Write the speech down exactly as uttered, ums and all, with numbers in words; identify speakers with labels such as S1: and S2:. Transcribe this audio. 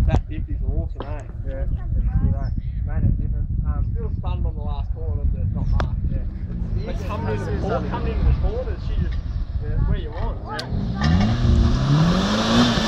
S1: that dip is awesome, eh?
S2: Yeah, it's good, eh?
S1: Made a difference. Um, still stunned on the last corner, but it's not much. Yeah. But
S2: It's
S1: coming into the
S2: it's
S1: corner,
S2: only-
S1: coming into the corners, she just yeah, where you want. Yeah.